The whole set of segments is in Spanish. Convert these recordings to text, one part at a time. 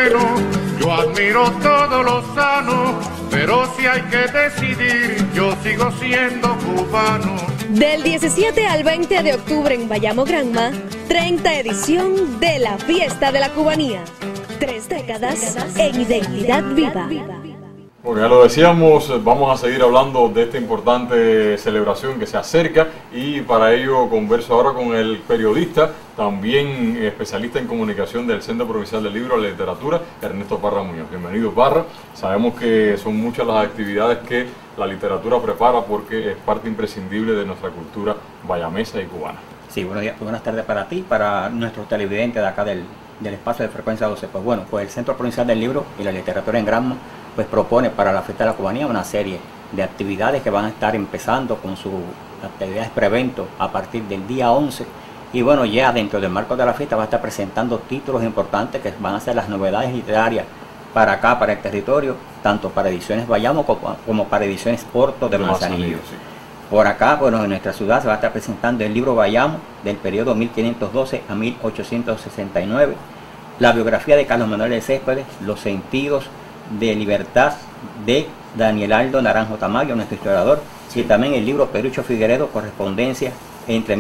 bueno. Yo admiro todo lo sano, pero si hay que decidir, yo sigo siendo cubano. Del 17 al 20 de octubre en Bayamo Granma, 30 edición de la Fiesta de la Cubanía. 3 décadas en identidad viva. Bueno, ya lo decíamos, vamos a seguir hablando de esta importante celebración que se acerca y para ello converso ahora con el periodista, también especialista en comunicación del Centro Provincial del Libro y la Literatura, Ernesto Parra Muñoz. Bienvenido, Parra. Sabemos que son muchas las actividades que la literatura prepara porque es parte imprescindible de nuestra cultura bayamesa y cubana. Sí, buenos días, buenas tardes para ti, para nuestros televidentes de acá del espacio de Frecuencia 12. Pues bueno, pues el Centro Provincial del Libro y la Literatura en Granma pues propone para la Fiesta de la Cubanía una serie de actividades que van a estar empezando con sus actividades prevento a partir del día 11. Y bueno, ya dentro del marco de la fiesta va a estar presentando títulos importantes que van a ser las novedades literarias para acá, para el territorio, tanto para ediciones Bayamo como para ediciones Porto de Manzanillo. Sí. Por acá, bueno, en nuestra ciudad se va a estar presentando el libro Bayamo del periodo 1512 a 1869, la biografía de Carlos Manuel de Céspedes, Los sentidos de libertad de Daniel Aldo Naranjo Tamayo, nuestro historiador, y también el libro Perucho Figueredo, correspondencia entre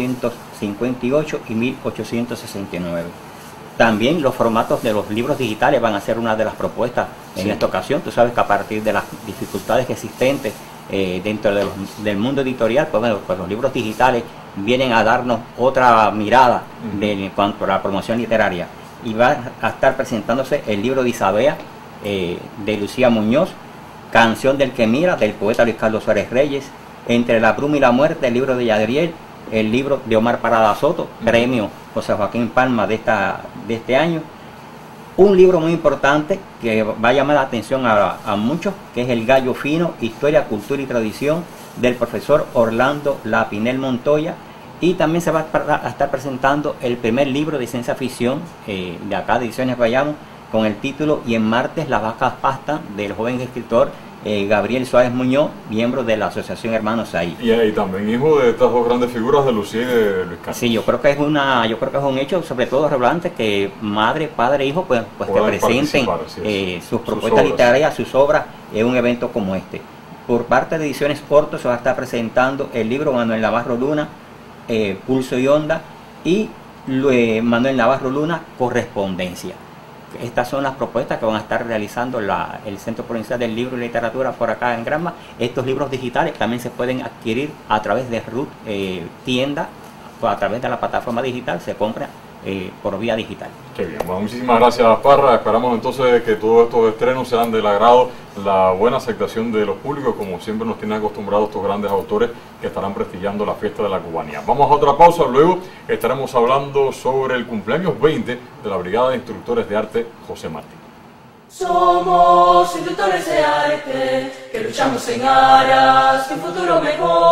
1858 y 1869. También los formatos de los libros digitales van a ser una de las propuestas en esta ocasión. Tú sabes que a partir de las dificultades existentes dentro del mundo editorial, pues, bueno, pues los libros digitales vienen a darnos otra mirada en cuanto a la promoción literaria. Y va a estar presentándose el libro de Isabea, de Lucía Muñoz, Canción del que mira, del poeta Luis Carlos Suárez Reyes, Entre la bruma y la muerte, el libro de Yadriel, el libro de Omar Parada Soto, premio José Joaquín Palma de este año. Un libro muy importante que va a llamar la atención a muchos, que es El gallo fino, Historia, Cultura y Tradición, del profesor Orlando Lapinel Montoya. Y también se va a estar presentando el primer libro de ciencia ficción de acá de Ediciones Bayamo, con el título Y en martes las vacas pastan, del joven escritor Gabriel Suárez Muñoz, miembro de la Asociación Hermanos Ahí. Y también hijo de estas dos grandes figuras, de Lucía y de Luis Carlos. Sí, yo creo que es un hecho, sobre todo relevante, que madre, padre, hijo, pues que presenten sus propuestas literarias, sus obras en un evento como este. Por parte de Ediciones Porto se va a estar presentando el libro Manuel Navarro Luna, Pulso y Onda, y Manuel Navarro Luna, Correspondencia. Estas son las propuestas que van a estar realizando el Centro Provincial del Libro y Literatura por acá en Granma. Estos libros digitales también se pueden adquirir a través de RUT tienda, o a través de la plataforma digital, se compra por vía digital. Qué bien, bueno, muchísimas gracias, Parra. Esperamos entonces que todos estos estrenos sean del agrado, la buena aceptación de los públicos, como siempre nos tienen acostumbrados estos grandes autores que estarán prestigiando la Fiesta de la Cubanía. Vamos a otra pausa, luego estaremos hablando sobre el cumpleaños 20 de la Brigada de Instructores de Arte José Martín. Somos instructores de arte que luchamos en aras de un futuro mejor.